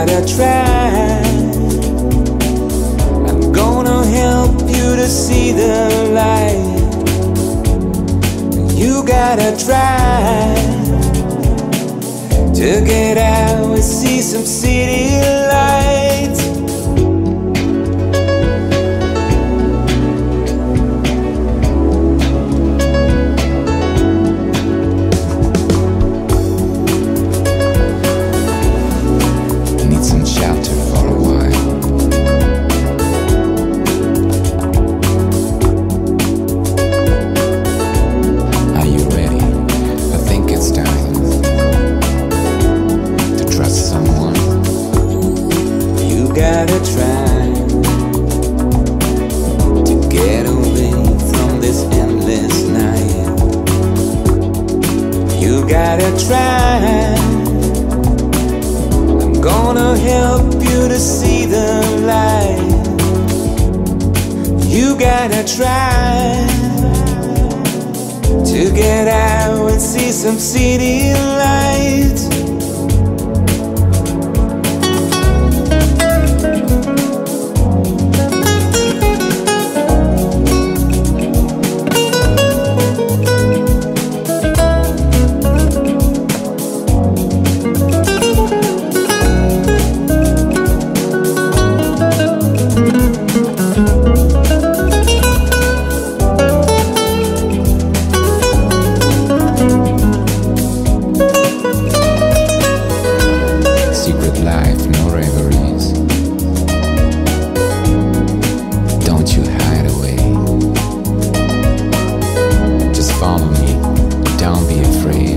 gotta try. I'm gonna help you to see the light. You gotta try to get out and see some city lights. Need some shelter for a while. Are you ready? I think it's time to trust someone. You gotta try to get away from this endless night. You gotta try. I'm gonna help you to see the light. You gotta try to get out and see some city lights. Secret life, no reveries. Don't you hide away. Just follow me, don't be afraid.